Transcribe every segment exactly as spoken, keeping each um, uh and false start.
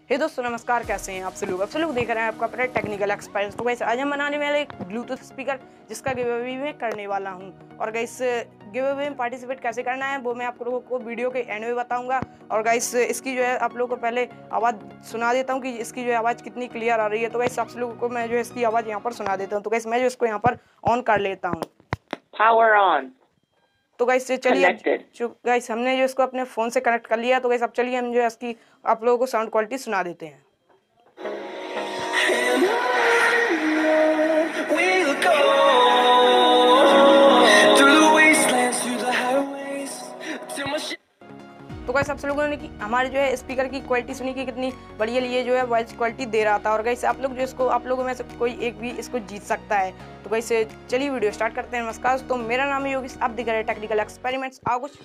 हे दोस्तों नमस्कार, कैसे हैं आप सब लोग। आप सब लोग देख रहे हैं आपका अपना टेक्निकल एक्सपीरियंस। तो गाइस आज हम बनाने वाले एक ब्लूटूथ स्पीकर जिसका गिव अवे मैं करने वाला हूं। और गाइस गिव अवे में पार्टिसिपेट कैसे करना है वो मैं आप लोगों को वीडियो के एंड में बताऊंगा। और गाइस इसकी जो है आप लोगों को पहले आवाज़ सुना देता हूँ कि इसकी जो है आवाज़ कितनी क्लियर आ रही है। तो गाइस आप लोगों को मैं जो है इसकी आवाज़ यहाँ पर सुना देता हूँ। तो गाइस मैं जो इसको यहाँ पर ऑन कर लेता हूँ। Power on. तो गाइस चलिए, जो गाइस हमने जो इसको अपने फ़ोन से कनेक्ट कर लिया। तो गाइस अब चलिए हम जो है इसकी आप लोगों को साउंड क्वालिटी सुना देते हैं। तो गाइस आप सब लोगों ने कि हमारे जो है स्पीकर की क्वालिटी सुनी कि कितनी बढ़िया लिए जो है वॉइस क्वालिटी दे रहा था। और गाइस आप लोग जो इसको आप लोगों में से कोई एक भी इसको जीत सकता है। तो गाइस चलिए वीडियो स्टार्ट करते हैं। नमस्कार दोस्तों, मेरा नाम है योगेश, आप दिख रहे हैं टेक्निकल एक्सपेरिमेंट्स। आओ कुछ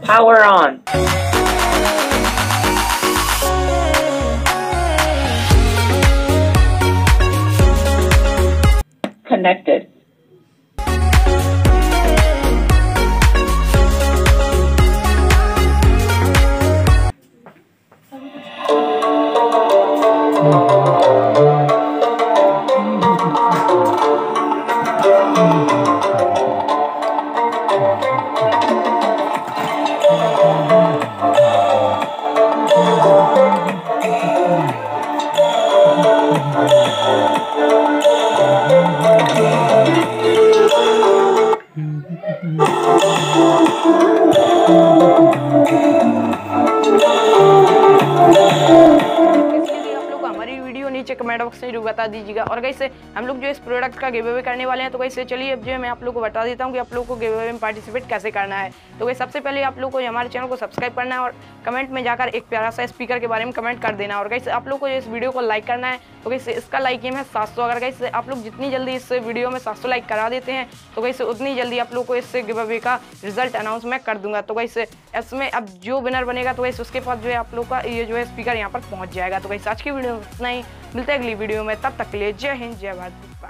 Power on. Connected. नीचे कमेंट बॉक्स में जरूर बता दीजिएगा। और गाइस हम लोग जो इस प्रोडक्ट का गिव अवे करने वाले हैं, तो गाइस चलिए अब जो है मैं आप लोगों को बता देता हूँ कि आप लोगों को गिव अवे में पार्टिसिपेट कैसे करना है। तो गाइस सबसे पहले आप लोगों को हमारे चैनल को सब्सक्राइब करना है और कमेंट में जाकर एक प्यारा सा स्पीकर के बारे में कमेंट कर देना। और गाइस आप लोग को इस वीडियो को लाइक करना है। तो गाइस इसका लाइक एम है सात सौ। अगर गाइस आप लोग जितनी जल्दी इस वीडियो में सात सौ लाइक करा देते हैं, तो गाइस उतनी जल्दी आप लोग को इस गिव अवे का रिजल्ट अनाउंस मैं कर दूंगा। तो गाइस इसमें अब जो विनर बनेगा, तो गाइस उसके पास जो है आप लोग का ये जो है स्पीकर यहाँ पर पहुँच जाएगा। तो गाइस आज की वीडियो में इतना ही, मिलते हैं अगली वीडियो में, तब तक के लिए जय हिंद जय भारत।